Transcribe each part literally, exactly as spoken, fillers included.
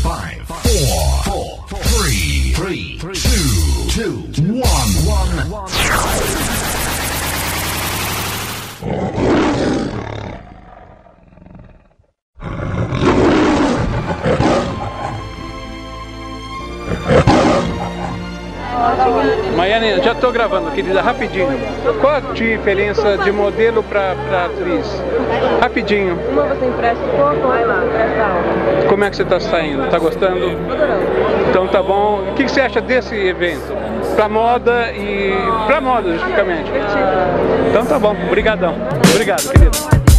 five, four, four, three, three, two, two, one, one. Maiane, já estou gravando, querida, rapidinho. Qual a diferença de modelo para atriz? Rapidinho. Uma você empresta pouco, outra você empresta algo. Como é que você está saindo? Está gostando? Então tá bom. O que você acha desse evento? Pra moda e... pra moda, justamente. Então tá bom. Obrigadão. Obrigado, querido.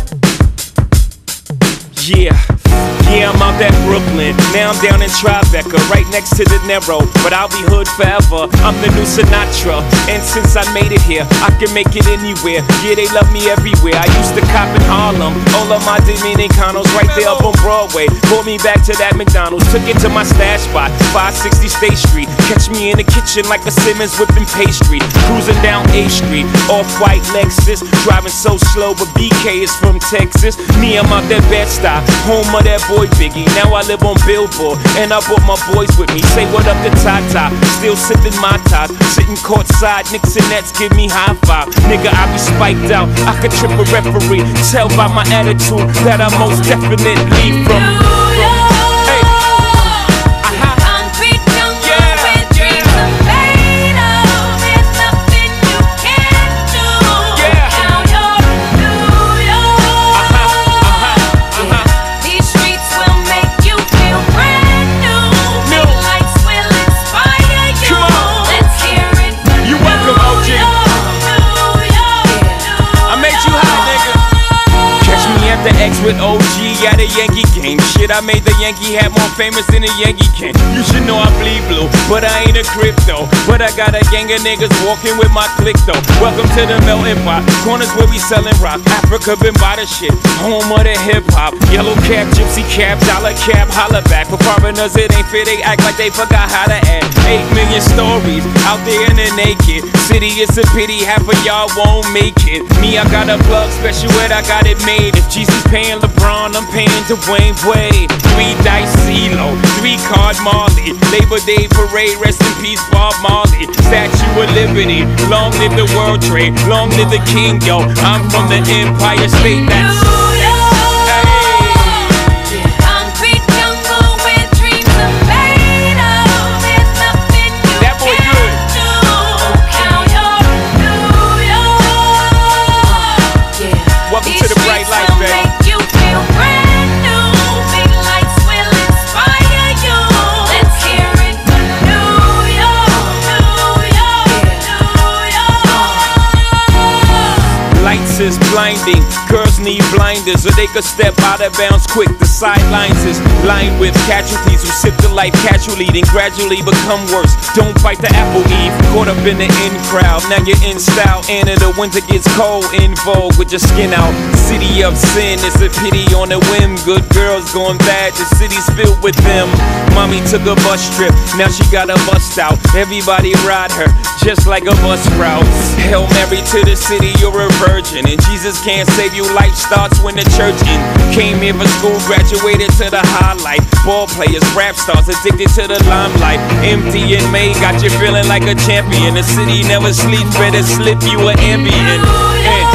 Yeah. Yeah, I'm out at Brooklyn, now I'm down in Tribeca, right next to De Niro, but I'll be hood forever, I'm the new Sinatra, and since I made it here, I can make it anywhere, yeah, they love me everywhere, I used to cop in Harlem, all of my Dominicanos right there up on Broadway, pulled me back to that McDonald's, took it to my stash spot, five sixty State Street, catch me in the kitchen like a Simmons whipping pastry, cruising down A Street, off-white Lexus, driving so slow, but B K is from Texas, me, I'm out that Bed-Stuy, home of that boy Biggie, now I live on Billboard, and I brought my boys with me, say what up to Tata, still sipping my top, sitting courtside, Knicks and Nets give me high five, nigga I be spiked out, I could trip a referee, tell by my attitude that I most definitely from, from with O G at a Yankee game. Shit, I made the Yankee hat more famous than a Yankee can. You should know I bleed blue, but I ain't a crypto. But I got a gang of niggas walking with my click though. Welcome to the melting pot, corners where we selling rock. Africa been by the shit, home of the hip hop. Yellow cap, gypsy cap, dollar cap, holla back. For foreigners it ain't fair, they act like they forgot how to act. Eight million stories out there in the naked city. It's a pity half of y'all won't make it. Me, I got a plug special ed, I got it made. If Jesus paying LeBron, I'm paying Dwayne Wade. Three dice CeeLo, three card Marley. Labor Day parade, rest in peace Bob Marley. Statue of Liberty, long live the World Trade, long live the King, yo. I'm from the Empire State, that's is blinding. Girls need blinders or they could step out of bounds quick. The sidelines is lined with casualties who sip the life casually, then gradually become worse. Don't bite the apple, Eve. Caught up in the in crowd, now you're in style. And in the winter gets cold, in vogue with your skin out. City of sin, it's a pity on a whim. Good girls going bad, the city's filled with them. Mommy took a bus trip, now she got a bust out. Everybody ride her, just like a bus route. Hail Mary to the city, you're a virgin. And Jesus can't save you, life starts when the church in. Came here for school, graduated to the highlight. Ball players, rap stars, addicted to the limelight. Empty and May got you feeling like a champion. The city never sleeps, better slip you an Ambien.